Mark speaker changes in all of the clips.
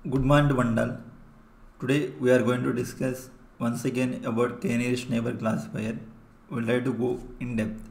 Speaker 1: Good morning, Vandal. Today we are going to discuss once again about k-nearest neighbor classifier. We'll try to go in depth.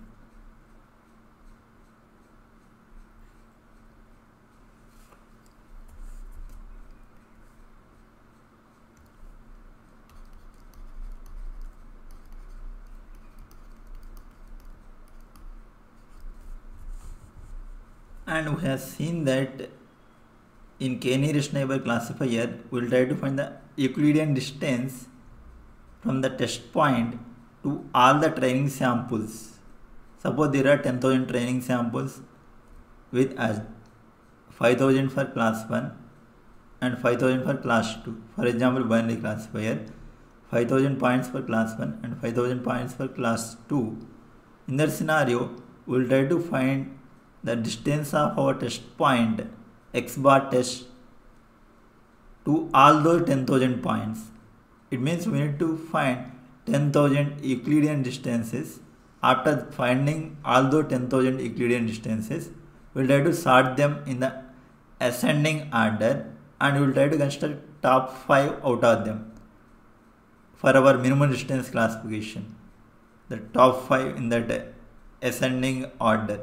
Speaker 1: And we have seen that in k-nearest neighbor classifier, we'll try to find the Euclidean distance from the test point to all the training samples. Suppose there are 10,000 training samples with us 5,000 for class 1 and 5,000 for class 2. For example, binary classifier, 5,000 points for class 1 and 5,000 points for class 2. In that scenario, we will try to find the distance of our test point x bar test to all those 10,000 points. It means we need to find 10,000 Euclidean distances. After finding all those 10,000 Euclidean distances, we will try to sort them in the ascending order and we will try to construct top 5 out of them for our minimum distance classification. The top 5 in that ascending order.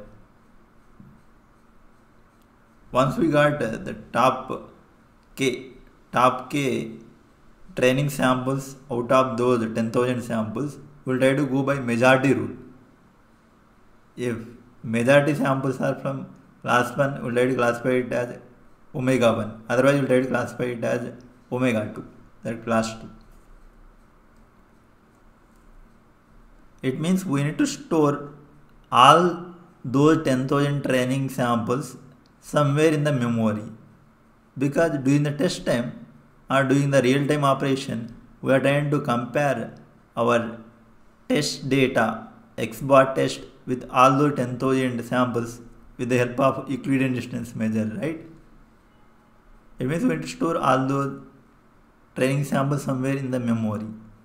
Speaker 1: Once we got the top k training samples out of those 10,000 samples, we will try to go by majority rule. If majority samples are from class 1, we will try to classify it as omega 1. Otherwise, we will try to classify it as omega 2, that class 2. It means we need to store all those 10,000 training samples somewhere in the memory, because during the test time or during the real time operation we are trying to compare our test data x bar test with all those 10,000 samples with the help of Euclidean distance measure, right? It means we need to store all those training samples somewhere in the memory.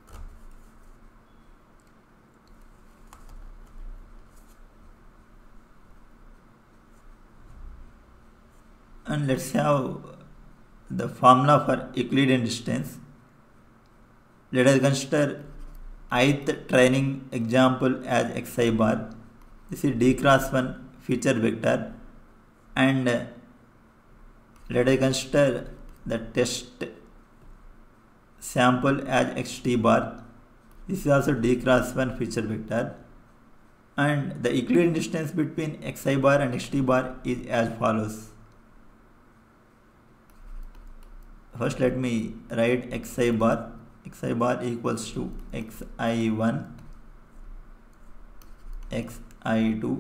Speaker 1: And let's have the formula for Euclidean distance. Let us consider ith training example as xi bar. This is d cross 1 feature vector, and let us consider the test sample as xt bar. This is also d cross 1 feature vector, and the Euclidean distance between xi bar and xt bar is as follows. First, let me write xi bar. Xi bar equals to xi1, xi2,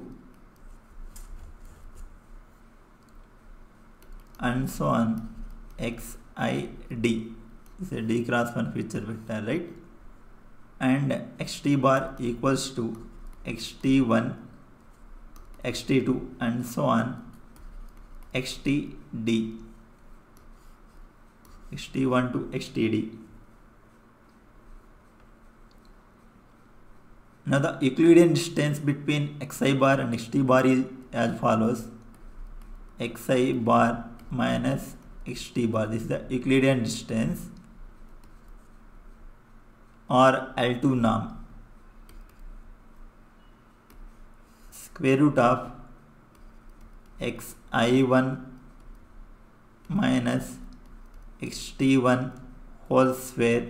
Speaker 1: and so on xid. This is a d cross 1 feature vector, right? And xt bar equals to xt1, xt2, and so on xtd. xt1 to xtd. Now the Euclidean distance between xi bar and xt bar is as follows: xi bar minus xt bar. This is the Euclidean distance, or L2 norm, square root of xi1 minus xt1 whole square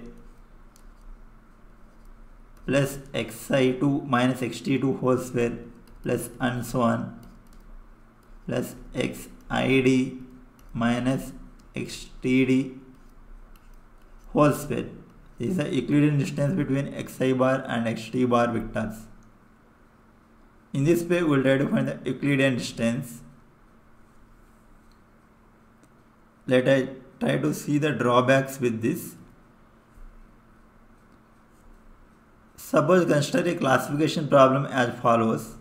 Speaker 1: plus xi2 minus xt2 whole square plus and so on plus xid minus xtd whole square. This is the Euclidean distance between xi bar and xt bar vectors. In this way, we will try to find the Euclidean distance. Let us try to see the drawbacks with this. Suppose consider a classification problem as follows.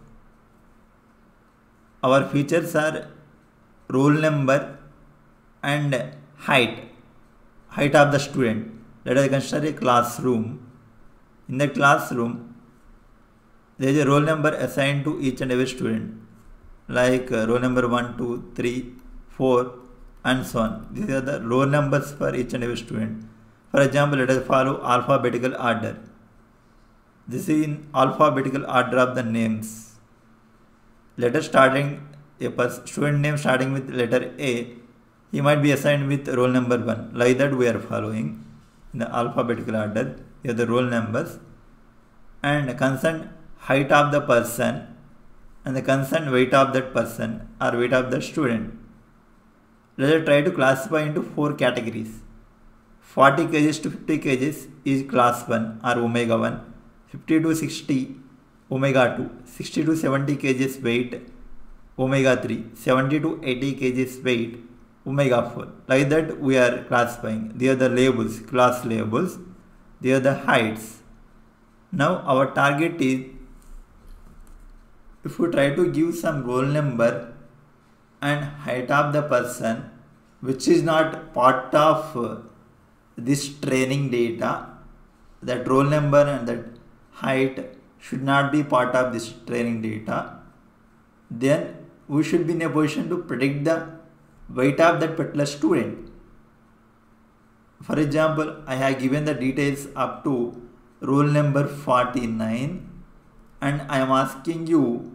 Speaker 1: Our features are roll number and height of the student. Let us consider a classroom. In the classroom, there is a roll number assigned to each and every student, like roll number 1, 2, 3, 4, and so on. These are the roll numbers for each and every student. For example, let us follow alphabetical order. This is in alphabetical order of the names. Letter starting a student name starting with letter A, he might be assigned with roll number 1. Like that we are following in the alphabetical order. Here are the roll numbers and concerned height of the person and the concerned weight of that person or weight of the student. Let us try to classify into 4 categories. 40 kg to 50 kg is class 1 or omega 1. 50 to 60 omega 2. 60 to 70 kg weight omega 3. 70 to 80 kg weight omega 4. Like that we are classifying. They are the labels, class labels. They are the heights. Now our target is, if we try to give some roll number and height of the person which is not part of this training data, that roll number and that height should not be part of this training data, then we should be in a position to predict the weight of that particular student. For example, I have given the details up to roll number 49 and I am asking you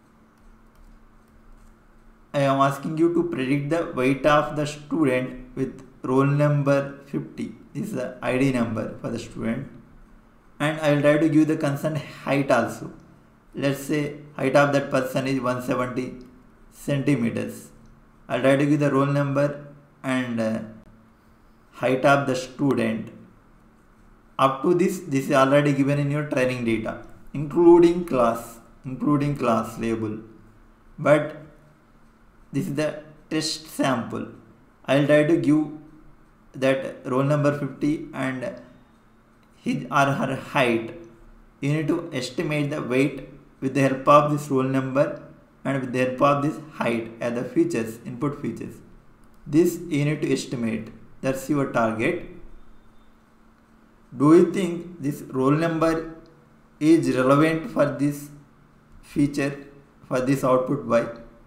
Speaker 1: to predict the weight of the student with roll number 50. This is the ID number for the student, and I will try to give the concerned height also. Let's say height of that person is 170 centimeters. I will try to give the roll number and height of the student. Up to this is already given in your training data, including class label. But this is the test sample. I will try to give that roll number 50 and his or her height. You need to estimate the weight with the help of this roll number and with the help of this height as the features, input features. This you need to estimate. That's your target. Do you think this roll number is relevant for this feature, for this output Y?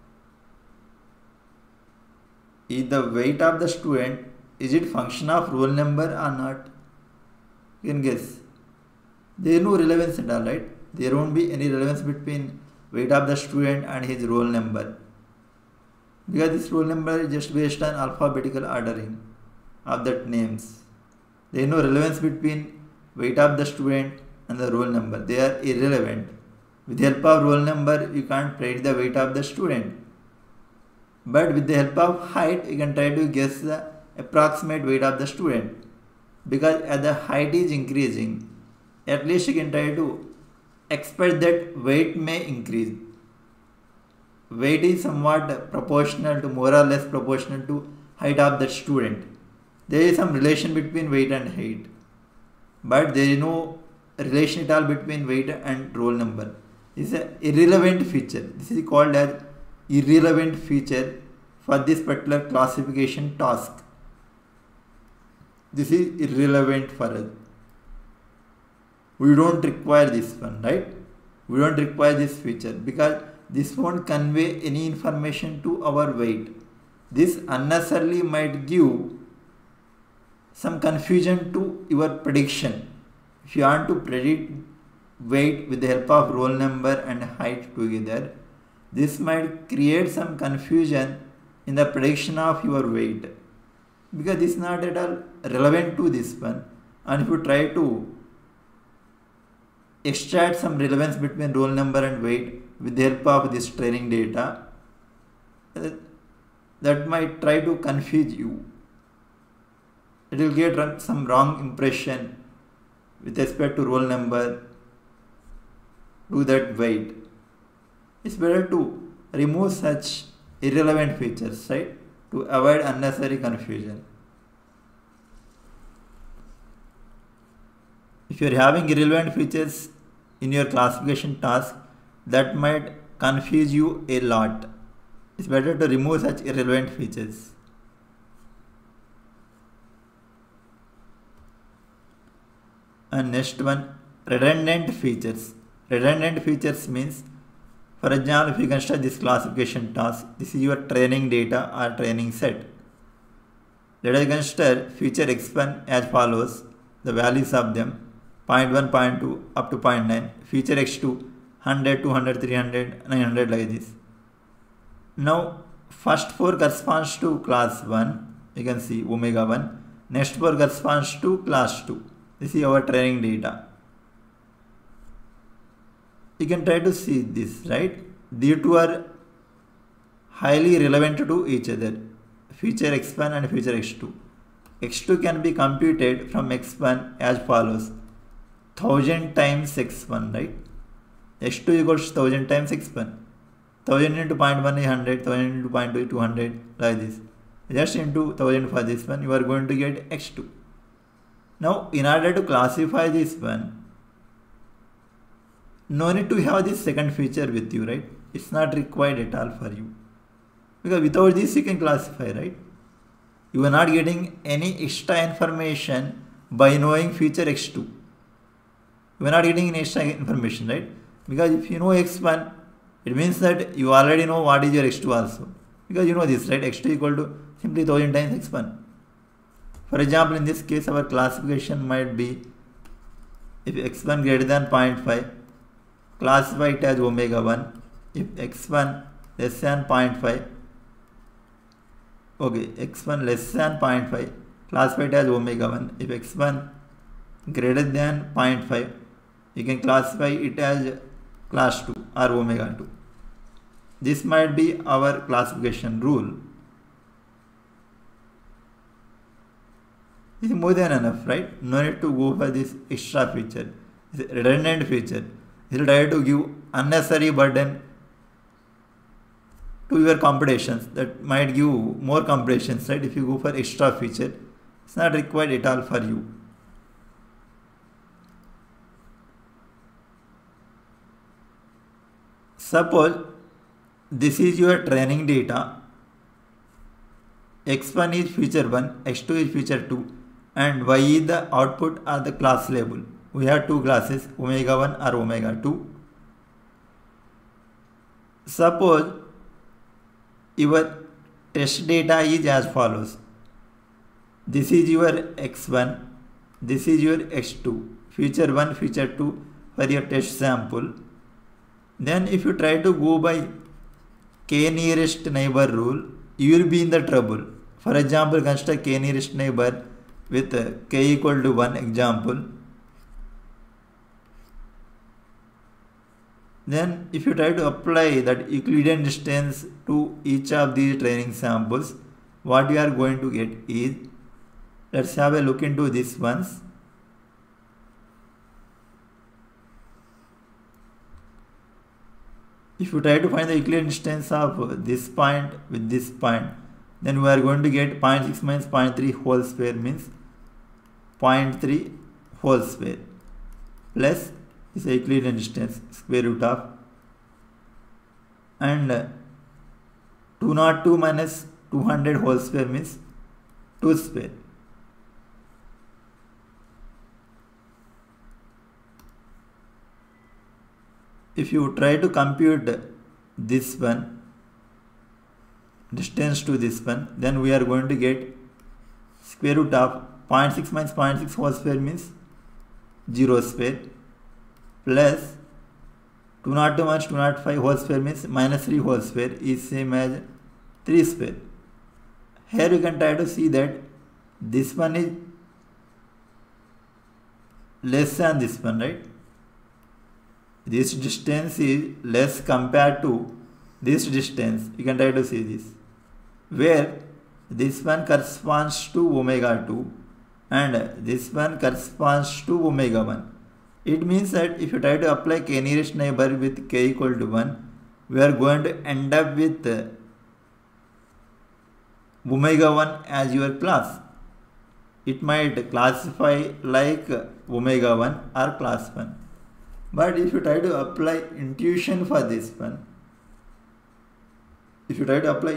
Speaker 1: Is the weight of the student, is it function of roll number or not? You can guess. There is no relevance at all, right? There won't be any relevance between weight of the student and his roll number, because this roll number is just based on alphabetical ordering of that names. There is no relevance between weight of the student and the roll number. They are irrelevant. With the help of roll number, you can't predict the weight of the student. But with the help of height, you can try to guess the approximate weight of the student. Because as the height is increasing, at least you can try to expect that weight may increase. Weight is somewhat proportional to, more or less proportional to height of the student. There is some relation between weight and height, but there is no relation at all between weight and roll number. This is an irrelevant feature. This is called as irrelevant feature for this particular classification task. This is irrelevant for us. We don't require this one, right? We don't require this feature because this won't convey any information to our weight. This unnecessarily might give some confusion to your prediction. If you want to predict weight with the help of roll number and height together, this might create some confusion in the prediction of your weight, because this is not at all relevant to this one. And if you try to extract some relevance between roll number and weight with the help of this training data, that might try to confuse you. It will get some wrong impression with respect to roll number to that weight. It's better to remove such irrelevant features, right? To avoid unnecessary confusion. If you are having irrelevant features in your classification task, that might confuse you a lot. It's better to remove such irrelevant features. And next one, redundant features. Redundant features means, for example, if you construct this classification task, this is your training data or training set. Let us consider feature x1 as follows. The values of them 0.1, 0.2 up to 0.9. Feature x2 100, 200, 300, 900 like this. Now first 4 corresponds to class 1. You can see omega 1. Next 4 corresponds to class 2. This is our training data. You can try to see this, right? These two are highly relevant to each other. Feature x1 and feature x2. x2 can be computed from x1 as follows. 1000 times x1, right? x2 equals 1000 times x1. 1000 into 0.1 is 100, 1000 into 0.2 is 200, like this. Just into 1000 for this one, you are going to get x2. Now, in order to classify this one, no need to have this second feature with you, right? It's not required at all for you. Because without this you can classify, right? You are not getting any extra information by knowing feature x2. You are not getting any extra information, right? Because if you know x1, it means that you already know what is your x2 also. Because you know this, right? x2 equal to simply 1000 times x1. For example, in this case, our classification might be if x1 greater than 0.5, classify it as omega 1. If x1 less than 0.5, okay, x1 less than 0.5, classify it as omega 1. If x1 greater than 0.5, you can classify it as class 2 or omega 2. This might be our classification rule. This is more than enough, right? No need to go for this extra feature. It's a redundant feature. It will try to give unnecessary burden to your computations. That might give more computations, right? If you go for extra feature, it's not required at all for you. Suppose this is your training data. x1 is feature 1, x2 is feature 2, and y is the output or the class label. We have two classes, omega 1 or omega 2. Suppose your test data is as follows. This is your x1, this is your x2, feature 1, feature 2 for your test sample. Then if you try to go by k nearest neighbor rule, you will be in the trouble. For example, consider k nearest neighbor with k equal to 1 example. Then if you try to apply that Euclidean distance to each of these training samples, what you are going to get is, let's have a look into this once. If you try to find the Euclidean distance of this point with this point, then we are going to get 0.6 minus 0.3 whole square means 0.3 whole square plus this Euclidean distance square root of, and 202 minus 200 whole square means 2 square. If you try to compute this one, distance to this one, then we are going to get square root of 0.6 minus 0.6 whole square means 0 square plus 202 minus 205 whole square means minus 3 whole square is same as 3 square. Here you can try to see that this one is less than this one, right? This distance is less compared to this distance. You can try to see this, where this one corresponds to omega 2 and this one corresponds to omega 1. It means that if you try to apply k nearest neighbor with k equal to 1, we are going to end up with omega 1 as your class. It might classify like omega 1 or class 1. But if you try to apply intuition for this one, it's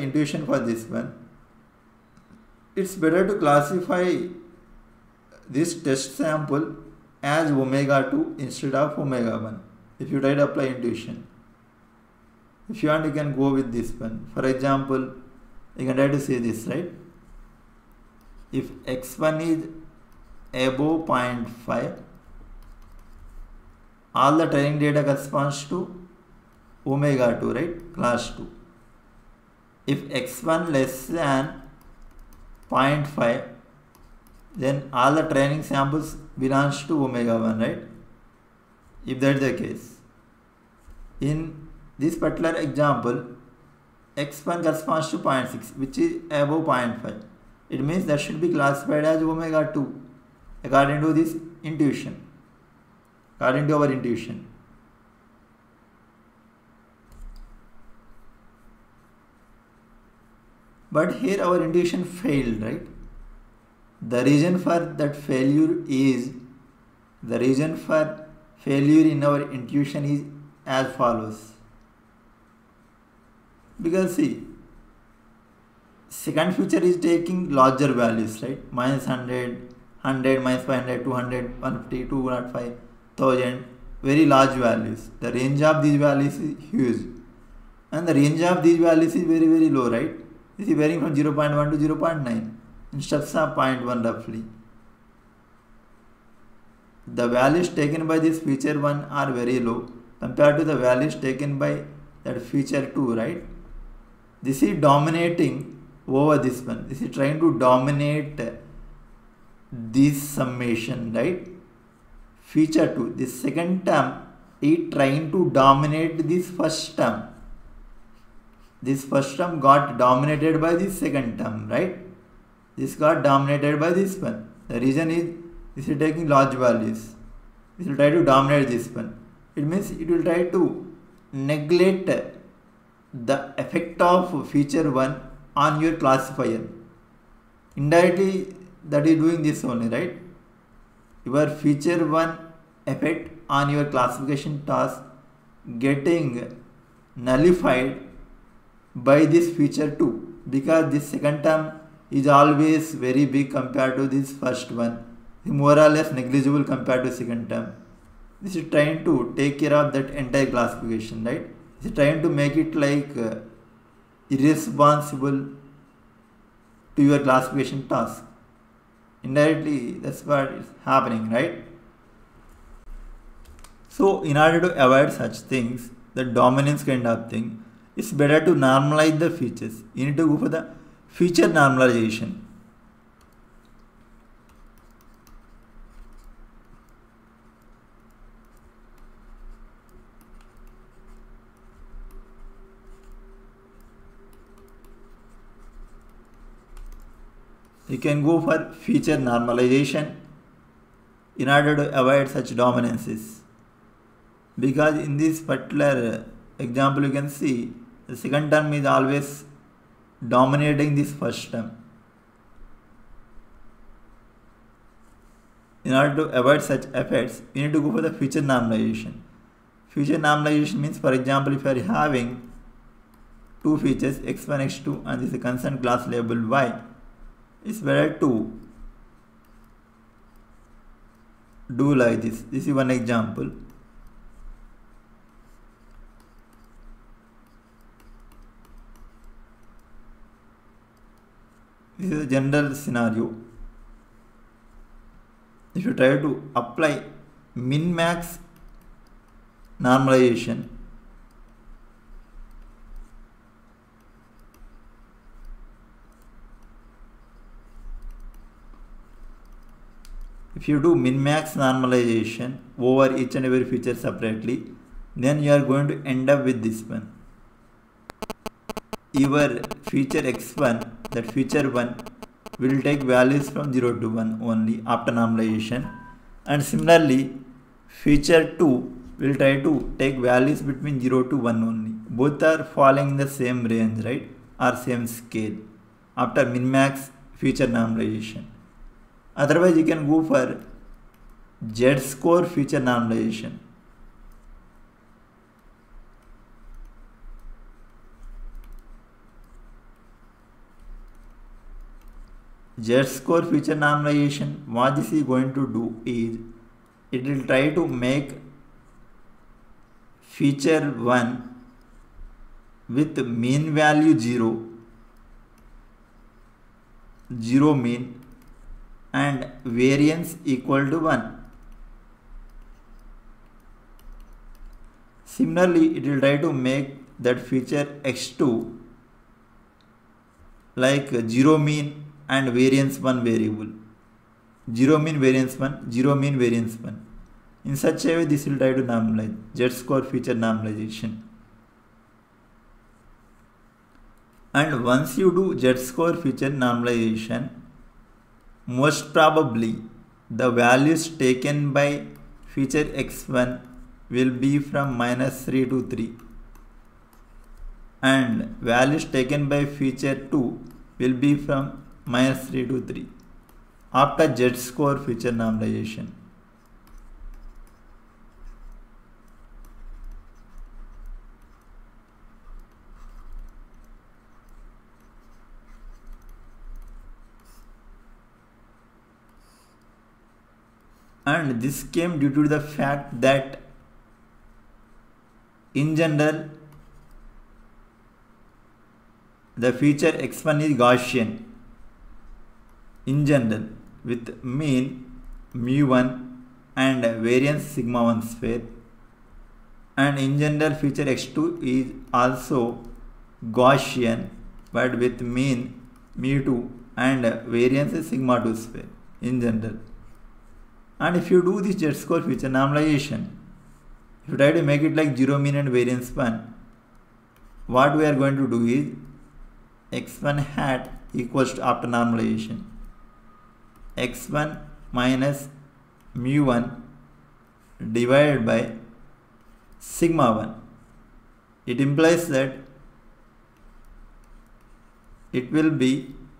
Speaker 1: better to classify this test sample as omega 2 instead of omega 1. If you try to apply intuition, if you want, you can go with this one. For example, you can try to say this, right? if x1 is above 0.5, all the training data corresponds to omega 2, right, class 2. If x1 less than 0.5, then all the training samples belongs to omega 1, right? If that is the case. In this particular example, x1 corresponds to 0.6, which is above 0.5. It means that should be classified as omega 2 according to this intuition, according to our intuition. But here our intuition failed, right? The reason for that failure is, the reason for failure in our intuition is as follows. Because see, second feature is taking larger values, right? Minus 100, 100, minus 500, 200, 150, 205, 1000, very large values. The range of these values is huge. And the range of these values is very, very low, right? This is varying from 0.1 to 0.9 instead of 0.1 roughly. The values taken by this feature 1 are very low compared to the values taken by that feature 2, right? This is dominating over this one. This is trying to dominate this summation, right? Feature 2, this second term is trying to dominate this first term. This first term got dominated by this second term, right? This got dominated by this one. The reason is this is taking large values. This will try to dominate this one. It means it will try to neglect the effect of feature 1 on your classifier. Indirectly that is doing this only, right? Your feature 1 effect on your classification task getting nullified by this feature 2, because this second term is always very big compared to this first one, more or less negligible compared to second term. This is trying to take care of that entire classification, right? This is trying to make it like irresponsible to your classification task. Indirectly that's what is happening, right? So in order to avoid such things, the dominance kind of thing, it's better to normalize the features. You need to go for the feature normalization. You can go for feature normalization in order to avoid such dominances. Because in this particular example you can see the second term is always dominating this first term. In order to avoid such effects, you need to go for the feature normalization. Feature normalization means, for example, if you are having two features x1, x2 and this is a concerned class labeled y, it's better to do like this. This is one example. This is a general scenario. If you try to apply min-max normalization, if you do min-max normalization over each and every feature separately, then you are going to end up with this one. Your feature x1, that feature 1, will take values from 0 to 1 only after normalization, and similarly feature 2 will try to take values between 0 to 1 only. Both are falling in the same range, right, or same scale after min-max feature normalization. Otherwise you can go for z-score feature normalization. Z-score feature normalization, what this is going to do is, it will try to make feature 1 with mean value 0, 0 mean, and variance equal to 1. Similarly, it will try to make that feature x2 like 0 mean and variance 1 variable. 0 mean variance 1, 0 mean variance 1. In such a way, this will try to normalize z-score feature normalization. And once you do z-score feature normalization, most probably the values taken by feature x1 will be from -3 to 3 and values taken by feature 2 will be from -3 to 3 after z-score feature normalization. And this came due to the fact that in general the feature x1 is Gaussian in general with mean mu1 and variance sigma 1 square, and in general feature x2 is also Gaussian but with mean mu2 and variance sigma 2 square in general. And if you do this z-score feature normalization, if you try to make it like 0 mean and variance 1, what we are going to do is x1 hat equals to, after normalization, x1 minus mu1 divided by sigma 1. It implies that it will be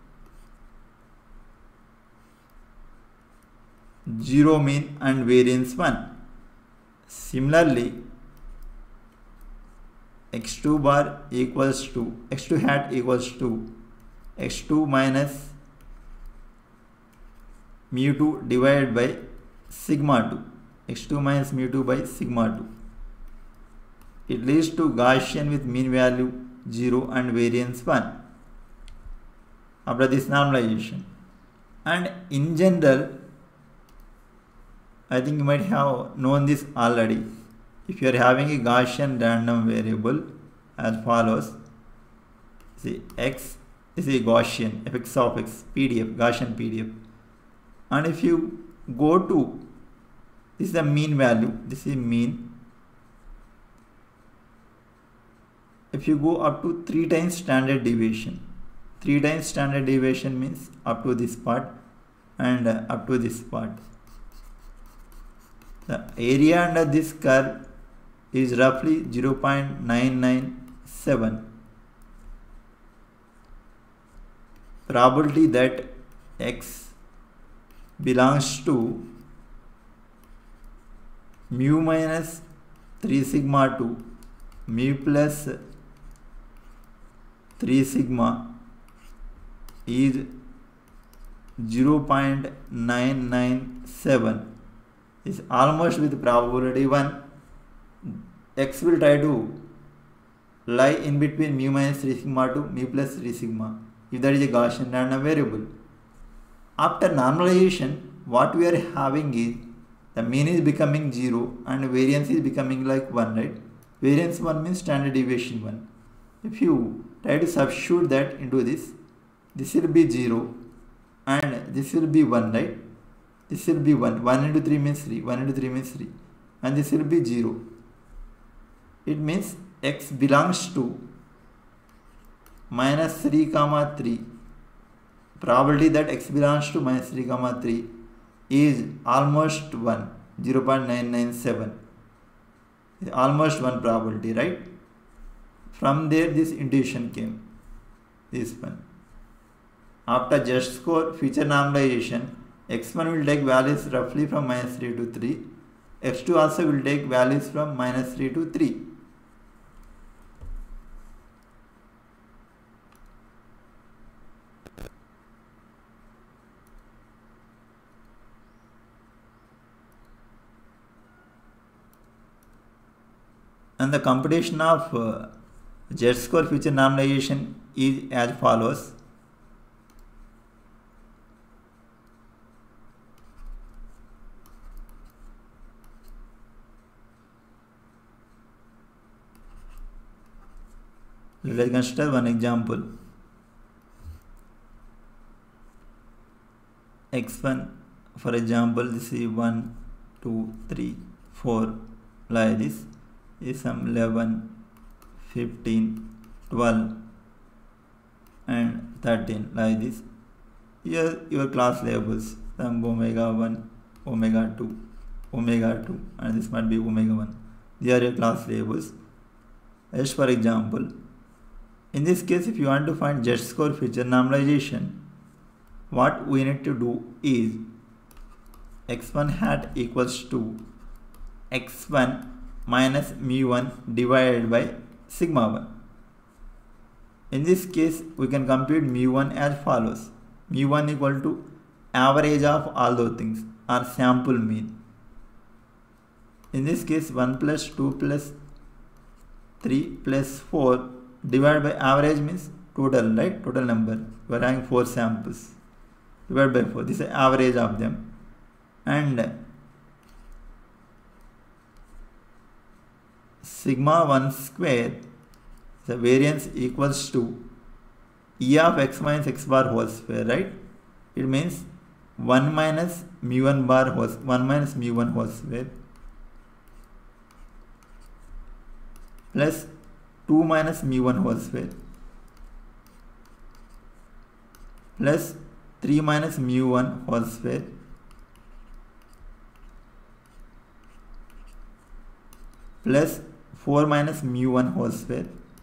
Speaker 1: 0 mean and variance 1. Similarly, x2 bar equals to x2 hat equals to x2 minus mu2 divided by sigma 2. x2 minus mu2 by sigma 2. It leads to Gaussian with mean value 0 and variance 1 after this normalization. And in general, I think you might have known this already. If you are having a Gaussian random variable as follows, see x is a Gaussian fx of x PDF, Gaussian PDF, and if you go to, this is the mean value, this is mean. If you go up to 3 times standard deviation, 3 times standard deviation means up to this part and up to this part. The area under this curve is roughly 0.997. Probability that x belongs to mu minus 3 sigma to mu plus 3 sigma is 0.997. is almost with probability 1. X will try to lie in between mu minus 3 sigma to mu plus 3 sigma if that is a Gaussian random variable. After normalization, what we are having is the mean is becoming 0 and variance is becoming like 1, right? Variance 1 means standard deviation 1. If you try to substitute that into this will be 0 and this will be 1, right? This will be 1. 1 into 3 means 3. 1 into 3 means 3. And this will be 0. It means x belongs to minus 3 comma 3. Probability that x belongs to minus 3 comma 3 is almost 1. 0.997. Almost 1 probability, right? From there this intuition came. This one. After z-score feature normalization, x1 will take values roughly from minus 3 to 3. x2 also will take values from minus 3 to 3. And the computation of z-score feature normalization is as follows. Let's consider one example. x1, for example, this is 1, 2, 3, 4, like this. Is some 11, 15, 12 and 13, like this. Here your class labels, some omega 1, omega 2, omega 2, and this might be omega 1. These are your class labels. As for example, in this case, if you want to find z-score feature normalization, what we need to do is x1 hat equals to x1 minus mu1 divided by sigma 1. In this case, we can compute mu1 as follows. Mu1 equal to average of all those things or sample mean. In this case, 1 plus 2 plus 3 plus 4 divided by average means total, right? Total number. We are having 4 samples. Divided by 4. This is average of them. And sigma 1 square, the variance equals to E of x minus x bar whole square, right? It means 1 minus mu1 bar whole, 1 minus mu1 whole square plus 2 minus mu1 whole square plus 3 minus mu1 whole square plus 4 minus mu1 whole square.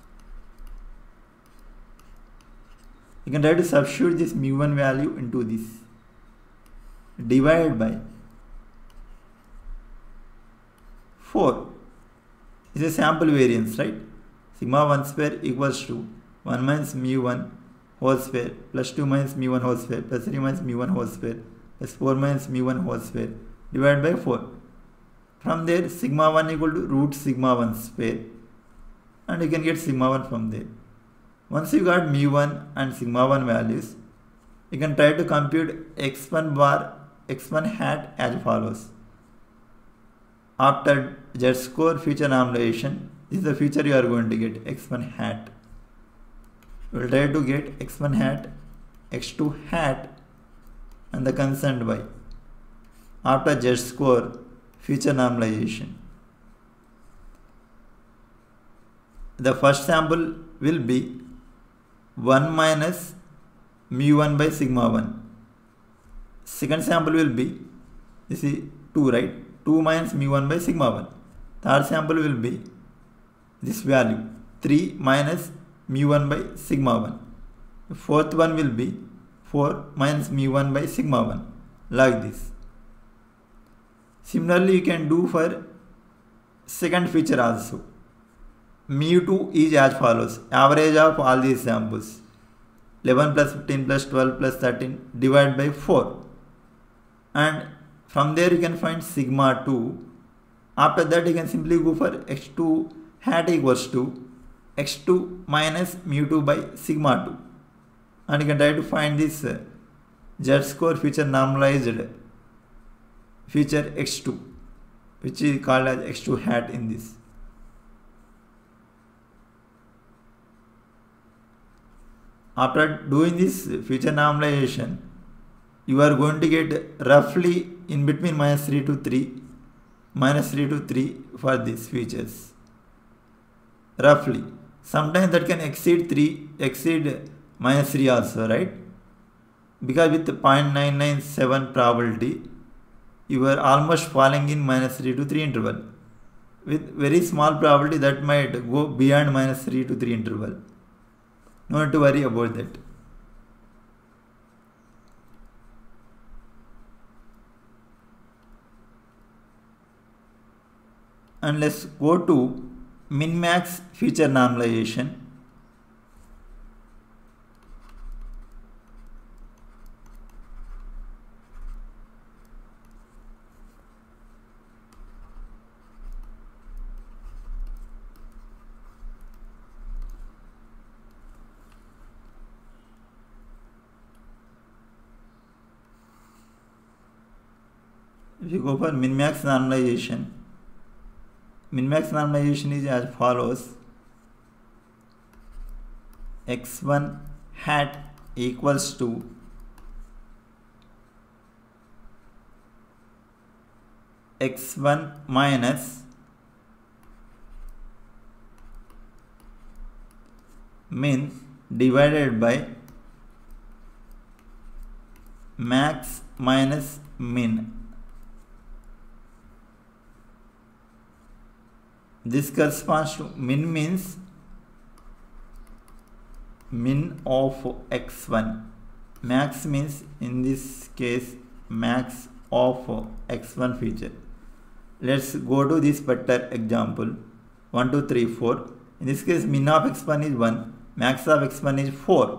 Speaker 1: You can try to substitute this mu1 value into this. Divided by 4. This is a sample variance, right? Sigma 1 square equals to 1 minus mu1 whole square plus 2 minus mu1 whole square plus 3 minus mu1 whole square plus 4 minus mu1 whole square divided by 4. From there, sigma 1 equal to root sigma 1 square, and you can get sigma 1 from there. Once you got mu1 and sigma 1 values, you can try to compute x1 bar, x1 hat as follows. After z-score feature normalization, this is the feature you are going to get, x1 hat. We will try to get x1 hat, x2 hat and the concerned y after z-score feature normalization. The first sample will be 1 minus mu1 by sigma 1. Second sample will be, this is 2, right? 2 minus mu1 by sigma 1. Third sample will be this value, 3 minus mu1 by sigma 1. The fourth one will be 4 minus mu1 by sigma 1, like this. Similarly, you can do for second feature also. Mu2 is as follows. Average of all these samples. 11 plus 15 plus 12 plus 13 divided by 4. And from there you can find sigma 2. After that you can simply go for x2 hat equals to x2 minus mu2 by sigma 2. And you can try to find this z-score feature normalized feature x2, which is called as x2 hat in this. After doing this feature normalization, you are going to get roughly in between minus 3 to 3, minus 3 to 3 for these features. Roughly. Sometimes that can exceed minus 3 also, right? Because with 0.997 probability, you are almost falling in minus 3 to 3 interval. With very small probability that might go beyond minus 3 to 3 interval. No need to worry about that. And let's go to min-max feature normalization. If you go for min-max normalization is as follows. x1 hat equals to x1 minus min divided by max minus min. This corresponds to min means min of x1, max means in this case max of x1 feature. Let's go to this particular example 1 2 3 4. In this case min of x1 is 1, max of x1 is 4.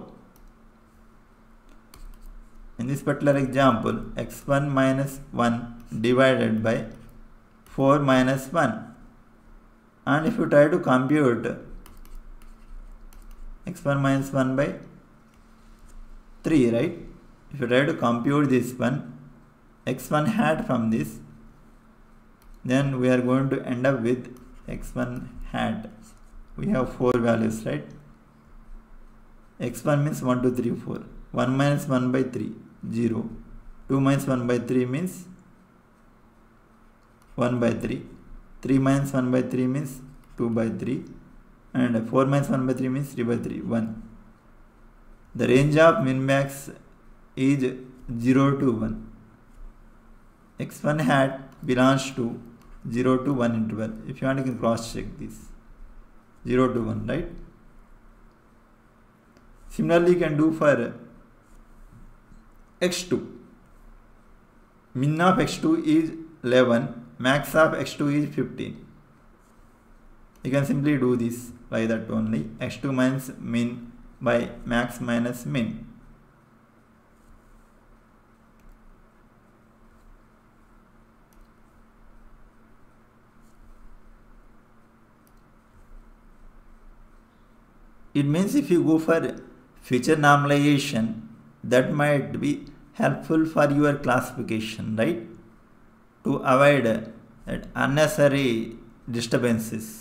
Speaker 1: In this particular example x1 minus 1 divided by 4 minus 1, and if you try to compute x1 minus 1 by 3, right? If you try to compute this one x1 hat from this, then we are going to end up with x1 hat. We have 4 values, right? x1 means 1 2 3 4. 1 minus 1 by 3, 0. 2 minus 1 by 3 means 1 by 3. 3 minus 1 by 3 means 2 by 3. And 4 minus 1 by 3 means 3 by 3, 1. The range of min max is 0 to 1. x1 hat belongs to 0 to 1 interval. If you want, you can cross check this. 0 to 1, right? Similarly, you can do for x2. Min of x2 is 11, max of x2 is 15. You can simply do this by that only. x2 minus min by max minus min. It means if you go for feature normalization, that might be helpful for your classification, right? To avoid that unnecessary disturbances.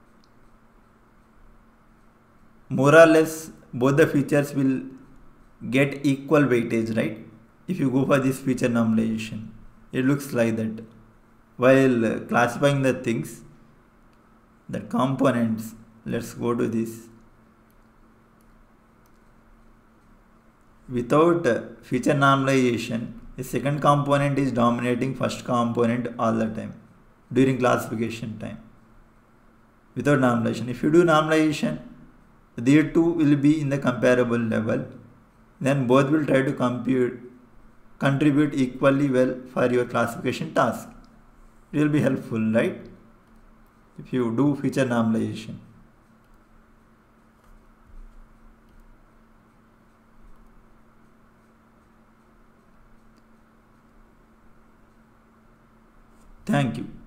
Speaker 1: More or less both the features will get equal weightage, right? If you go for this feature normalization, it looks like that. While classifying the things, the components, let's go to this. Without feature normalization, the second component is dominating first component all the time during classification time. Without normalization, if you do normalization, these two will be in the comparable level. Then both will try to contribute equally well for your classification task. It will be helpful, right? If you do feature normalization. Thank you.